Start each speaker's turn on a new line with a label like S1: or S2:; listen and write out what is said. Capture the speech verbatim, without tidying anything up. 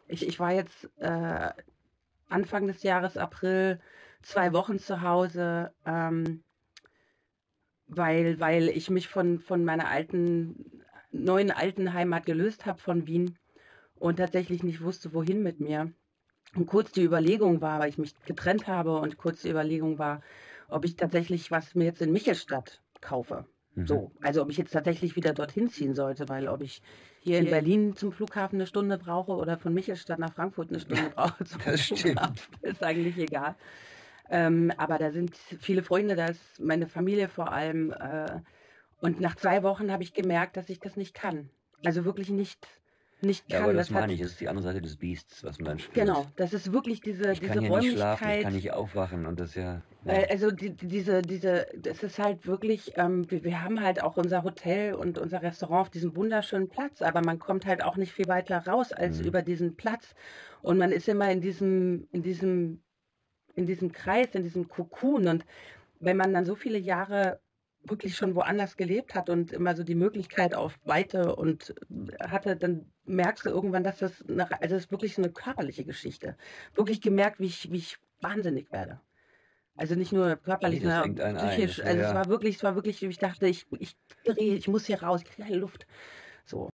S1: Ich, ich war jetzt äh, Anfang des Jahres, April, zwei Wochen zu Hause, ähm, weil, weil ich mich von, von meiner alten, neuen alten Heimat gelöst habe von Wien und tatsächlich nicht wusste, wohin mit mir. Und kurz die Überlegung war, weil ich mich getrennt habe und kurz die Überlegung war, ob ich tatsächlich was mir jetzt in Michelstadt kaufe.
S2: Mhm.
S1: So, also ob ich jetzt tatsächlich wieder dorthin ziehen sollte, weil ob ich hier in Berlin zum Flughafen eine Stunde brauche oder von Michelstadt nach Frankfurt eine Stunde brauche zum
S2: Das stimmt.
S1: Flughafen, ist eigentlich egal. Ähm, aber da sind viele Freunde, da ist meine Familie vor allem. Äh, und nach zwei Wochen habe ich gemerkt, dass ich das nicht kann. Also wirklich nicht, nicht
S2: Ja, aber
S1: kann.
S2: das
S1: Das hat,
S2: meine ich, das ist die andere Seite des Biests, was man dann spürt.
S1: genau, das ist wirklich diese,
S2: Ich
S1: diese
S2: kann hier nicht schlafen, ich
S1: Räumlichkeit.
S2: kann nicht aufwachen und das ja,
S1: Äh,
S2: ja.
S1: Also die, die- diese, diese, das ist halt wirklich, ähm, wir, wir haben halt auch unser Hotel und unser Restaurant auf diesem wunderschönen Platz, aber man kommt halt auch nicht viel weiter raus als
S2: Mhm.
S1: über diesen Platz. Und man ist immer in diesem, in diesem, in diesem Kreis, in diesem Kokon. Und wenn man dann so viele Jahre wirklich schon woanders gelebt hat und immer so die Möglichkeit auf Weite und hatte, dann merkst du irgendwann, dass das, eine, also das ist wirklich so eine körperliche Geschichte. Wirklich gemerkt, wie ich, wie ich wahnsinnig werde. Also nicht nur
S2: Nee,
S1: körperlich,
S2: das
S1: sondern
S2: engt einen ein.
S1: psychisch.
S2: Das, ja,
S1: Also es
S2: ja.
S1: war wirklich, es war wirklich, ich dachte, ich, ich drehe, ich muss hier raus, ich kriege keine Luft. So.